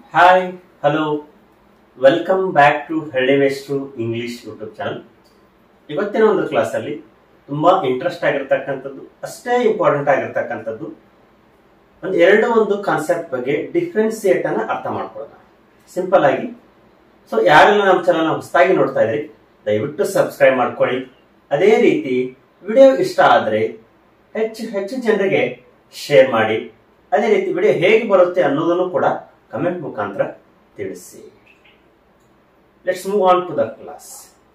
Hi hello welcome back to ಹಳ್ಳಿವೇಸ್ಟ್ರು English YouTube channel. ಇವತ್ತಿನ ಒಂದು ಕ್ಲಾಸಲ್ಲಿ ತುಂಬಾ ಇಂಟ್ರೆಸ್ಟ್ ಆಗಿರ್ತಕ್ಕಂಥದ್ದು, ಅಷ್ಟೇ ಇಂಪಾರ್ಟೆಂಟ್ ಆಗಿರ್ತಕ್ಕಂಥದ್ದು ಒಂದು ಕಾನ್ಸೆಪ್ಟ್ ಬಗ್ಗೆ ಡಿಫ್ರೆನ್ಸಿಯೇಟ್ ಅನ್ನ ಅರ್ಥ ಮಾಡ್ಕೊಳ್ಳೋಣ ಸಿಂಪಲ್ ಆಗಿ. ಸೊ ಯಾರೆಲ್ಲ ನಮ್ಮ ಚಾನಲ್ ಹೊಸದಾಗಿ ನೋಡ್ತಾ ಇದ್ರಿ ದಯವಿಟ್ಟು ಸಬ್ಸ್ಕ್ರೈಬ್ ಮಾಡ್ಕೊಳ್ಳಿ. ಅದೇ ರೀತಿ ವಿಡಿಯೋ ಇಷ್ಟ ಆದ್ರೆ ಹೆಚ್ಚು ಜನರಿಗೆ ಶೇರ್ ಮಾಡಿ. ಅದೇ ರೀತಿ ವಿಡಿಯೋ ಹೇಗೆ ಬರುತ್ತೆ ಅನ್ನೋದನ್ನು ಕೂಡ ಕಮೆಂಟ್ ಮುಖಾಂತರ ತಿಳಿಸಿ. Let's move on to the class.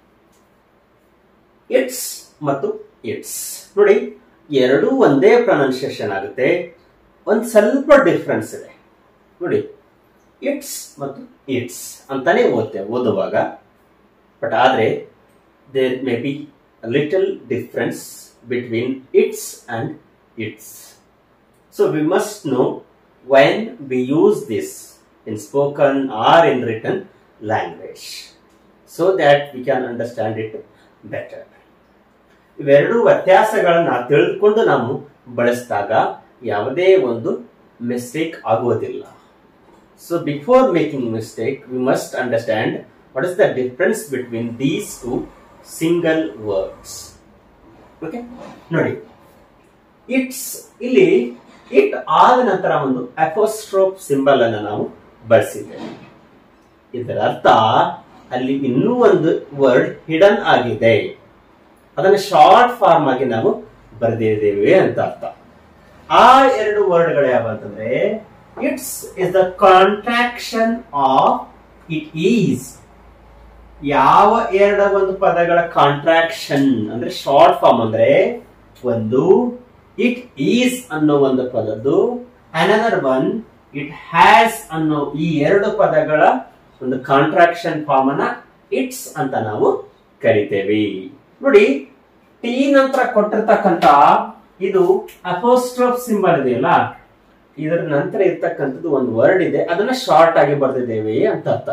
It's ಮತ್ತು ಇಟ್ಸ್ ನೋಡಿ, ಎರಡೂ ಒಂದೇ ಪ್ರೊನೌನ್ಸಿಯೇಷನ್ ಆಗುತ್ತೆ, ಒಂದ್ ಸ್ವಲ್ಪ ಡಿಫ್ರೆನ್ಸ್ ಇದೆ ನೋಡಿ. ಇಟ್ಸ್ ಮತ್ತು ಇಟ್ಸ್ ಅಂತಾನೆ ಓದುವಾಗ, ಬಟ್ ಆದ್ರೆ there may be little difference between it's and its. So we must know when we use this in spoken or in written language so that we can understand it better. ಇವೆರಡು ವ್ಯತ್ಯಾಸಗಳನ್ನ ತಿಳಿದುಕೊಂಡು ನಾವು ಬಳಸಿದಾಗ ಯಾವುದೇ ಒಂದು mistake ಆಗುವುದಿಲ್ಲ. So before making mistake we must understand what is the difference between these two single words. Okay, ನೋಡಿ, it's ಇಲ್ಲಿ ಇಟ್ ಆದ ನಂತರ ಒಂದು ಅಪೋಸ್ಟ್ರೋಫ್ ಸಿಂಬಲ್ ಅನ್ನು ನಾವು ಬಳಸಿದ್ದೇವೆ. ಇದರ ಅರ್ಥ ಅಲ್ಲಿ ಇನ್ನೂ ಒಂದು ವರ್ಡ್ ಹಿಡನ್ ಆಗಿದೆ, ಅದನ್ನು ಶಾರ್ಟ್ ಫಾರ್ಮ್ ಆಗಿ ನಾವು ಬರೆದಿದ್ದೇವೆ ಅಂತ ಅರ್ಥ. ಆ ಎರಡು ವರ್ಡ್ಗಳು ಯಾವ ಅಂತಂದ್ರೆ, it's is the contraction of it is. ಯಾವ ಒಂದು ಪದಗಳ ಕಾಂಟ್ರಾಕ್ಷನ್ ಅಂದ್ರೆ ಶಾರ್ಟ್ ಫಾರ್ಮ್ ಅಂದ್ರೆ, ಒಂದು ಇಟ್ ಈಸ್ ಅನ್ನೋ ಒಂದು ಪದದ್ದು, ಅನದರ್ ಒನ್ ಇಟ್ ಹ್ಯಾಸ್ ಅನ್ನೋ ಈ ಎರಡು ಪದಗಳ ಒಂದು ಕಾಂಟ್ರಾಕ್ಷನ್ ಫಾರ್ಮ್ ಅನ್ನ ಇಟ್ಸ್ ಅಂತ ನಾವು ಕರಿತೇವೆ. ನೋಡಿ, ಟಿ ನಂತರ ಕೊಟ್ಟಿರ್ತಕ್ಕಂತ ಇದು ಅಪೋಸ್ಟ್ರೋಫ್ ಸಿಂಬಲ್ ಇದೆಯಲ್ಲ, ಇದರ ನಂತರ ಇರ್ತಕ್ಕಂಥದ್ದು ಒಂದು ವರ್ಡ್ ಇದೆ, ಅದನ್ನ ಶಾರ್ಟ್ ಆಗಿ ಬರೆದಿದ್ದೇವೆ ಅಂತ ಅರ್ಥ.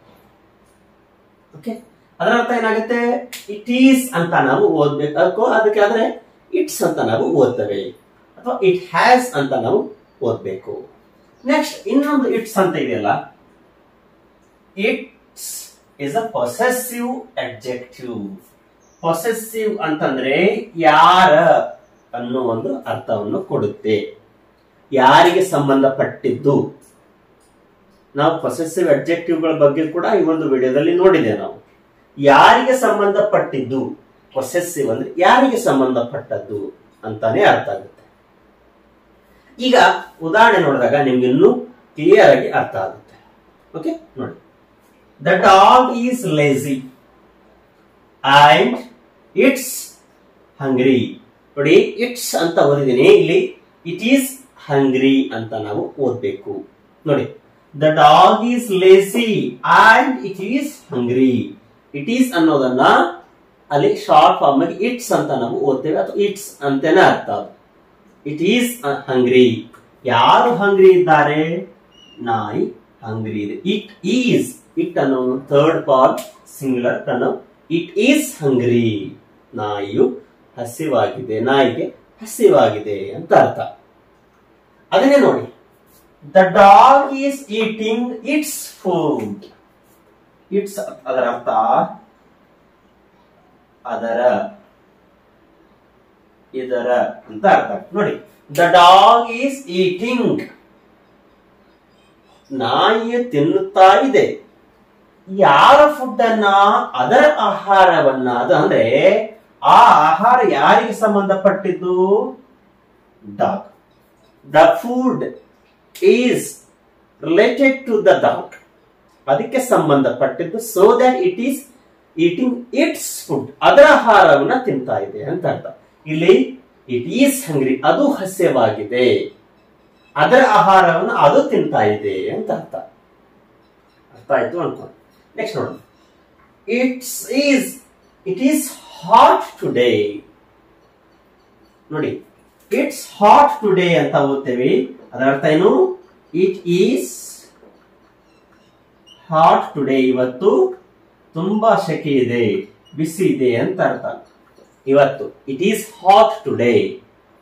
ಓಕೆ, ಅದರ ಅರ್ಥ ಏನಾಗುತ್ತೆ, ಇಟ್ ಈಸ್ ಅಂತ ನಾವು ಓದ್ಬೇಕು, ಅದಕ್ಕೆ ಆದ್ರೆ ಇಟ್ಸ್ ಅಂತ ನಾವು ಓದ್ತೇವೆ, ಅಥವಾ ಇಟ್ ಹ್ಯಾಸ್ ಅಂತ ನಾವು ಓದ್ಬೇಕು. ನೆಕ್ಸ್ಟ್ ಇನ್ನೊಂದು ಇಟ್ಸ್ ಅಂತ ಇದೆಯಲ್ಲ, its is a possessive adjective. Possessive ಅಂತಂದ್ರೆ ಯಾರ ಅನ್ನೋ ಒಂದು ಅರ್ಥವನ್ನು ಕೊಡುತ್ತೆ, ಯಾರಿಗೆ ಸಂಬಂಧಪಟ್ಟಿದ್ದು. ನಾವು ಪೊಸೆಸಿವ್ ಅಡ್ಜೆಕ್ಟಿವ್ಗಳ ಬಗ್ಗೆ ಕೂಡ ಈ ಒಂದು ವಿಡಿಯೋದಲ್ಲಿ ನೋಡಿದೆ ನಾವು. ಯಾರಿಗೆ ಸಂಬಂಧಪಟ್ಟಿದ್ದು, ಪೊಸೆಸಿವ್ ಅಂದ್ರೆ ಯಾರಿಗೆ ಸಂಬಂಧಪಟ್ಟದ್ದು ಅಂತಾನೆ ಅರ್ಥ ಆಗುತ್ತೆ. ಈಗ ಉದಾಹರಣೆ ನೋಡಿದಾಗ ನಿಮ್ಗೆ ಇನ್ನೂ ಕ್ಲಿಯರ್ ಆಗಿ ಅರ್ಥ ಆಗುತ್ತೆ. ಓಕೆ, ನೋಡಿ, the dog is lazy and it's hungry. ನೋಡಿ, ಇಟ್ಸ್ ಅಂತ ಓದಿದ್ದೀನಿ, ಇಲ್ಲಿ ಇಟ್ ಈಸ್ ಹಂಗ್ರಿ ಅಂತ ನಾವು ಓದ್ಬೇಕು. ನೋಡಿ, the dog is lazy and it is hungry. It is ಅನ್ನೋದನ್ನ ಅಲ್ಲಿ ಶಾರ್ಟ್ ಫಾರ್ಮ್ ಆಗಿ ಇಟ್ಸ್ ಅಂತ ನಾವು ಓದ್ತೇವೆ, ಅಥವಾ ಇಟ್ಸ್ ಅಂತಾನೆ ಅರ್ಥ. It is hungry. ಯಾರು ಹಂಗ್ರಿ ಇದ್ದಾರೆ? ನಾಯಿ ಹಂಗ್ರಿ ಇದೆ. ಇಟ್ ಈಸ್, ಇಟ್ ಅನ್ನೋ third part singular pronoun. It is hungry. ನಾಯಿಯು ಹಸಿವಾಗಿದೆ, ನಾಯಿಗೆ ಹಸಿವಾಗಿದೆ ಅಂತ ಅರ್ಥ. ಅದನ್ನೇ ನೋಡಿ, the dog is eating its food. Its ಅದರ ಅರ್ಥ ಅದರ, ಇದರ ಅಂತ ಅರ್ಥ. ನೋಡಿ, ದ ಡಾಗ್ ಈಸ್ ಈಟಿಂಗ್. ನಾಯಿಯು ತಿನ್ನುತ್ತಾ ಇದೆ. ಯಾರ ಫುಡ್ ಅನ್ನ? ಅದರ ಆಹಾರವನ್ನ. ಅದು ಅಂದ್ರೆ ಆ ಆಹಾರ ಯಾರಿಗೆ ಸಂಬಂಧಪಟ್ಟಿದ್ದು? Dog. The food is related to the dog, ಅದಕ್ಕೆ ಸಂಬಂಧಪಟ್ಟಿದ್ದು. So that it is eating its food, ಅದರ ಆಹಾರವನ್ನ ತಿಂತಾ ಇದೆ ಅಂತ ಅರ್ಥ. ಇಲ್ಲಿ ಇಟ್ ಈಸ್ ಹಂಗ್ರಿ, ಅದು ಹಸಿವಾಗಿದೆ, ಅದರ ಆಹಾರವನ್ನು ಅದು ತಿಂತಾ ಇದೆ ಅಂತ ಅರ್ಥ. ಅರ್ಥ ಆಯ್ತು ಅನ್ಕೊಂಡು ನೆಕ್ಸ್ಟ್ ನೋಡೋಣ. It is hot today. ನೋಡಿ, ಇಟ್ಸ್ ಹಾಟ್ ಟುಡೇ ಅಂತ ಓದ್ತೇವೆ, ಅದರ ಅರ್ಥ ಏನು? It is hot today. ಇವತ್ತು ತುಂಬಾ ಸೆಕೆ ಇದೆ, ಬಿಸಿ ಇದೆ ಅಂತ ಅರ್ಥ. ಇವತ್ತು ಇಟ್ ಈಸ್ ಹಾಟ್ ಟುಡೇ.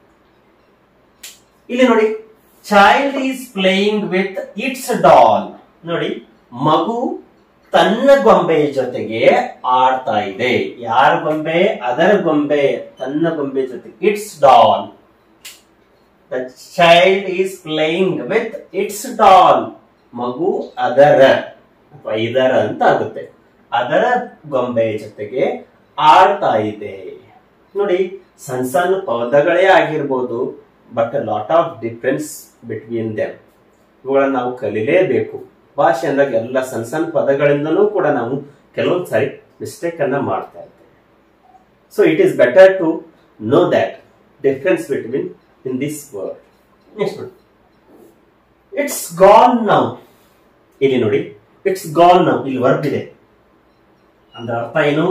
ಇಲ್ಲಿ ನೋಡಿ, child is playing with its doll. ನೋಡಿ, ಮಗು ತನ್ನ ಗೊಂಬೆಯ ಜೊತೆಗೆ ಆಡ್ತಾ ಇದೆ. ಯಾರ ಗೊಂಬೆ? ಅದರ ಗೊಂಬೆ. ತನ್ನ ಗೊಂಬೆ ಜೊತೆ. Its doll. The child is playing with its doll. ಮಗು ಅದರ ಅಥವಾ ಇದರ ಅಂತ ಆಗುತ್ತೆ. ಅದರ ಗೊಂಬೆಯ ಜೊತೆಗೆ ಆಡ್ತಾ ಇದೆ. ನೋಡಿ, ಸಣ್ಣ ಸಣ್ಣ ಪದಗಳೇ ಆಗಿರ್ಬೋದು, but lot of difference between them. ಇವುಗಳನ್ನ ನಾವು ಕಲಿಲೇಬೇಕು. ಭಾಷೆ ಅಂದಾಗ ಎಲ್ಲ ಸಣ್ಣ ಸಣ್ಣ ಪದಗಳಿಂದನೂ ಕೂಡ ನಾವು ಕೆಲವೊಂದು ಸಾರಿ ಮಿಸ್ಟೇಕ್ ಅನ್ನ ಮಾಡ್ತಾ ಇದ್ದೇವೆ. So it is better to know that difference between in this word. Next ನೋಡಿ, ಇಟ್ಸ್ ಗಾನ್ ನೌ. ಇಲ್ಲಿ ನೋಡಿ, ಇಟ್ಸ್ ಗಾನ್ ನೌ. ಇಲ್ಲಿ ವರ್ಬ್ ಇದೆ. ಅಂದ್ರೆ ಅರ್ಥ ಏನು?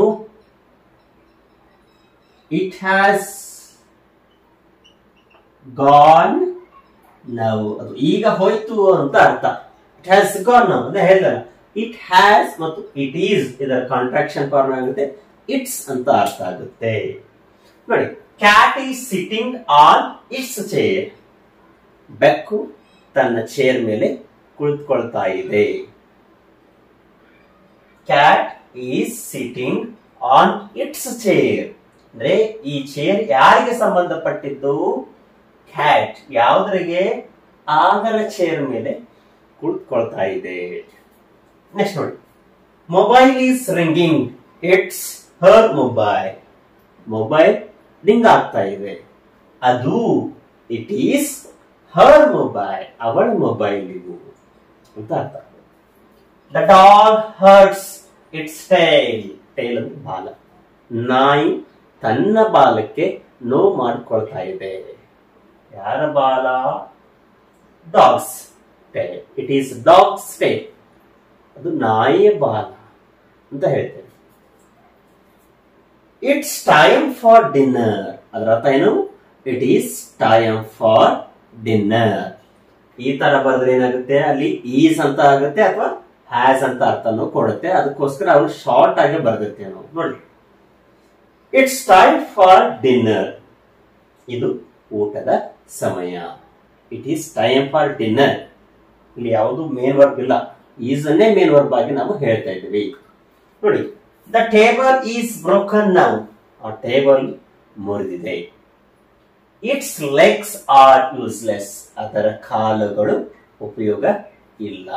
It has gone now. ಅದು ಈಗ ಹೋಯ್ತು ಅಂತ ಅರ್ಥ. ಇಟ್ ಹ್ಯಾಸ್ ಗಾನ್ ನೌ ಅಂತ ಹೇಳ್ತಾರೆ. ಇಟ್ ಹ್ಯಾಸ್ ಮತ್ತು ಇಟ್ ಈಸ್ ಇದರ ಕಾಂಟ್ರಾಕ್ಷನ್ ಫಾರ್ಮ್ ಆಗುತ್ತೆ. ಇಟ್ಸ್ ಅಂತ ಅರ್ಥ ಆಗುತ್ತೆ. ನೋಡಿ, cat is sitting on its chair. ಬೆಕ್ಕು ತನ್ನ ಚೇರ್ ಮೇಲೆ ಕುಳಿತುಕೊಳ್ತಾ ಇದೆ. Cat is sitting on its chair. ಅಂದ್ರೆ ಈ ಚೇರ್ ಯಾರಿಗೆ ಸಂಬಂಧಪಟ್ಟಿದ್ದು? ಕ್ಯಾಟ್. ಯಾವುದರಿಗೆ? ಅದರ ಚೇರ್ ಮೇಲೆ ಕುಳಿತುಕೊಳ್ತಾ ಇದೆ. ನೆಕ್ಸ್ಟ್ ನೋಡಿ, mobile is ringing. It's her mobile. Mobile ring ಆಗ್ತಾ ಇದೆ. ಅದು ಇಟ್ ಈಸ್ ಹರ್ ಮೊಬೈಲ್. ಅವಳ ಮೊಬೈಲ್ ಇದು ಅಂತ ಅರ್ಥ. The dog hurts its tail. Tail ಅಂದ್ರೆ ಬಾಲ. ನಾಯಿ ತನ್ನ ಬಾಲಕ್ಕೆ ನೋವು ಮಾಡಿಕೊಳ್ತಾ ಇದೆ. ಯಾರ ಬಾಲ? Dog's tail. It is dog's tail. ಅದು ನಾಯಿಯ ಬಾಲ ಅಂತ ಹೇಳ್ತೇವೆ. It's time for dinner. ಅದರ ಅರ್ಥ ಏನು? It is time for dinner. ಈ ತರ ಬರೆದ್ರೆ ಏನಾಗುತ್ತೆ? ಅಲ್ಲಿ ಈಸ್ ಅಂತ ಆಗುತ್ತೆ ಅಥವಾ ಹ್ಯಾಸ್ ಅಂತ ಅರ್ಥನೂ ಕೊಡುತ್ತೆ. ಅದಕ್ಕೋಸ್ಕರ ಅವ್ರು ಶಾರ್ಟ್ ಆಗಿ ಬರ್ದಿರ್ತೇವೆ ನಾವು. ನೋಡಿ, ಇಟ್ಸ್ ಟೈಮ್ ಫಾರ್ ಡಿನ್ನರ್. ಇದು ಊಟದ ಸಮಯ. It is time for dinner. ಇಲ್ಲಿ ಯಾವುದು ಮೇನ್ ವರ್ಬ್ ಇಲ್ಲ. ಈಸ್ ಅನ್ನೇ ಮೇನ್ ವರ್ಬ್ ಆಗಿ ನಾವು ಹೇಳ್ತಾ ಇದ್ದೀವಿ. ನೋಡಿ, the table is broken now. ಆ ಟೇಬಲ್ ಮುರಿದಿದೆ. Its legs are useless. ಅದರ ಕಾಲುಗಳು ಉಪಯೋಗ ಇಲ್ಲ.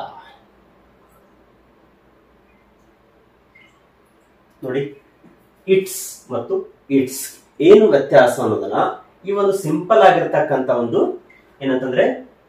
ನೋಡಿ, ಇಟ್ಸ್ ಮತ್ತು ಇಟ್ಸ್ ಏನು ವ್ಯತ್ಯಾಸ ಅನ್ನೋದನ್ನ ಈ ಒಂದು ಸಿಂಪಲ್ ಆಗಿರ್ತಕ್ಕಂಥ ಒಂದು ಏನಂತಂದ್ರೆ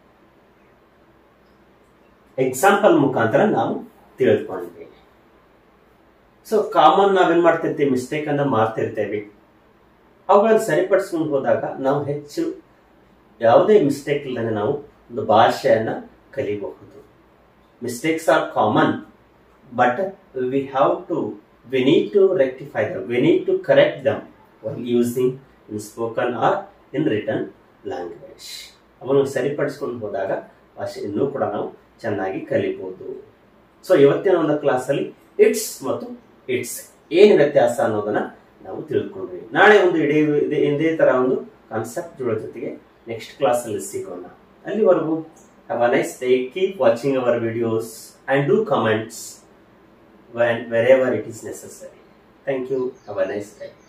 ಎಕ್ಸಾಂಪಲ್ ಮುಖಾಂತರ ನಾವು ತಿಳಿದುಕೊಂಡಿದ್ದೇವೆ. ಸೊ ಕಾಮನ್ ನಾವೇನ್ ಮಾಡ್ತಿರ್ತೀವಿ? ಮಿಸ್ಟೇಕ್ ಅನ್ನ ಮಾಡ್ತಿರ್ತೇವೆ. ಅವುಗಳನ್ನು ಸರಿಪಡಿಸ್ಕೊಂಡು ಹೋದಾಗ ನಾವು ಹೆಚ್ಚು ಯಾವುದೇ ಮಿಸ್ಟೇಕ್ ಇಲ್ಲದೆ ನಾವು ಒಂದು ಭಾಷೆಯನ್ನ ಕಲಿಬಹುದು. Mistakes are common, but we need to rectify them. We need to correct them while using in spoken or in written language. ಅವನ್ನು ಸರಿಪಡಿಸ್ಕೊಂಡು ಹೋದಾಗ ಭಾಷೆ ಇನ್ನೂ ಕೂಡ ನಾವು ಚೆನ್ನಾಗಿ ಕಲಿಬಹುದು. ಸೊ ಇವತ್ತಿನ ಒಂದು ಕ್ಲಾಸಲ್ಲಿ ಇಟ್ಸ್ ಮತ್ತು ಇಟ್ಸ್ ಏನು ವ್ಯತ್ಯಾಸ ಅನ್ನೋದನ್ನ ನಾವು ತಿಳ್ಕೊಂಡ್ವಿ. ನಾಳೆ ಒಂದು ಇದೇ ತರ ಒಂದು ಕಾನ್ಸೆಪ್ಟ್ ಜೊತೆಗೆ ನೆಕ್ಸ್ಟ್ ಕ್ಲಾಸ್ ಅಲ್ಲಿ ಸಿಗೋಣ. ಅಲ್ಲಿವರೆಗೂ have a nice day. Keep watching our videos and do comments wherever it is necessary. Thank you. Have a nice day.